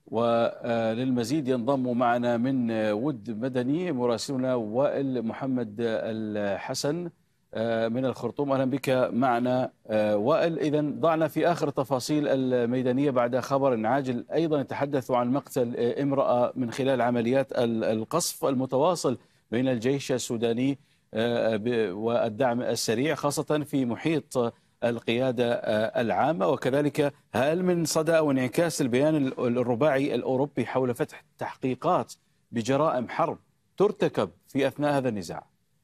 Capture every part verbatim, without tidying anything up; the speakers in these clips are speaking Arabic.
وللمزيد ينضم معنا من ود مدني مراسلنا وائل محمد الحسن من الخرطوم. أهلا بك معنا وائل. إذن ضعنا في آخر التفاصيل الميدانية بعد خبر عاجل أيضا يتحدث عن مقتل امرأة من خلال عمليات القصف المتواصل بين الجيش السوداني والدعم السريع، خاصة في محيط القيادة العامة. وكذلك هل من صدى أو انعكاس البيان الرباعي الأوروبي حول فتح تحقيقات بجرائم حرب ترتكب في أثناء هذا النزاع؟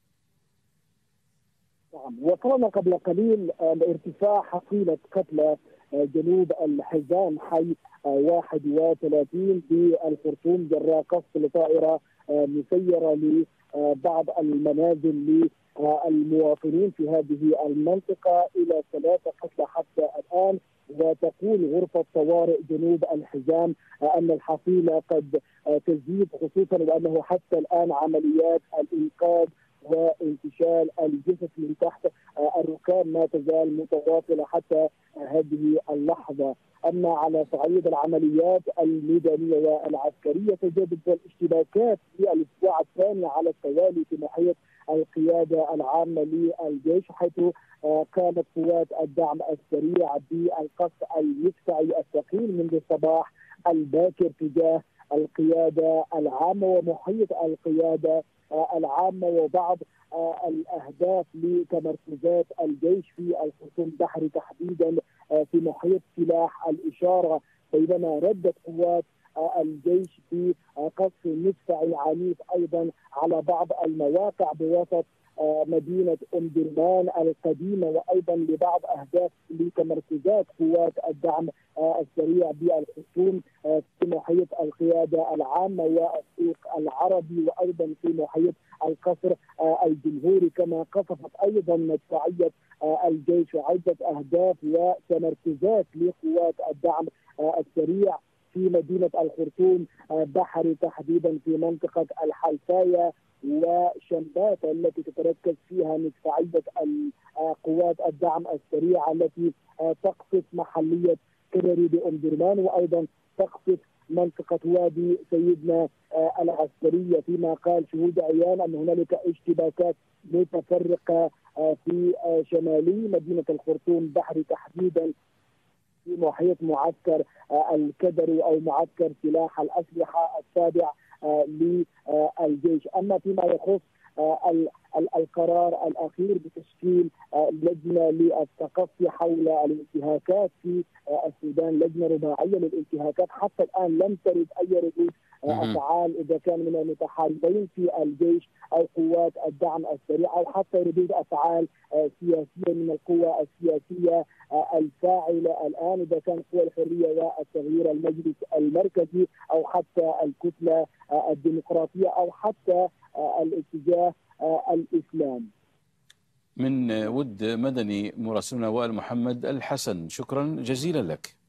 نعم، وصلنا قبل قليل لارتفاع حصيلة قتلى جنوب الحزام حي واحد وثلاثين بالخرطوم جراء قصف لطائرة مسيرة لبعض المنازل للمواطنين في هذه المنطقة، إلى ثلاثة قتلى حتى الآن. وتقول غرفة طوارئ جنوب الحزام أن الحصيلة قد تزيد، خصوصا وأنه حتى الآن عمليات الإنقاذ وانتشال الجثث من تحت الركام ما تزال متواصلة حتى هذه اللحظة. أما على صعيد العمليات الميدانية والعسكرية تجدد الاشتباكات في الأسبوع الثاني على التوالي في محيط القيادة العامة للجيش، حيث قامت قوات الدعم السريع بالقصف المدفعي الثقيل منذ الصباح الباكر تجاه القيادة العامة ومحيط القيادة العامة وبعض الأهداف لتمركزات الجيش في الخرطوم البحري تحديدا في محيط سلاح الإشارة، بينما ردت قوات الجيش في قصف مدفعي عنيف أيضا على بعض المواقع بوسط مدينة أم درمان القديمة، وأيضا لبعض أهداف لتمركزات قوات الدعم السريع بالخرطوم في محيط القيادة العامة والسوق العربي، وأيضا في محيط القصر الجمهوري. كما قصفت أيضا مدفعية الجيش عدة أهداف وتمركزات لقوات الدعم السريع في مدينة الخرطوم بحري تحديدا في منطقة الحلفاية وشمبات التي تتركز فيها مدفعية قوات الدعم السريع التي تقصف محلية كرري بأم درمان، وأيضا تقصف منطقة وادي سيدنا العسكرية، فيما قال شهود عيان أن هنالك اشتباكات متفرقة في شمالي مدينة الخرطوم بحري تحديدا في محيط معسكر الكدري أو معسكر سلاح الأسلحة التابع للجيش. أما فيما يخص القرار الأخير بتشكيل لجنة للتقصي حول الانتهاكات في السودان، لجنة رباعية للانتهاكات، حتى الآن لم ترد أي ردود أفعال إذا كان من المتحالفين في الجيش أو قوات الدعم السريع، أو حتى ردود أفعال سياسية من القوى السياسية الفاعلة الآن إذا كان قوى الحرية والتغيير المجلس المركزي أو حتى الكتلة الديمقراطية أو حتى الاتجاه الإسلامي. من ود مدني مراسلنا وائل محمد الحسن، شكرا جزيلا لك.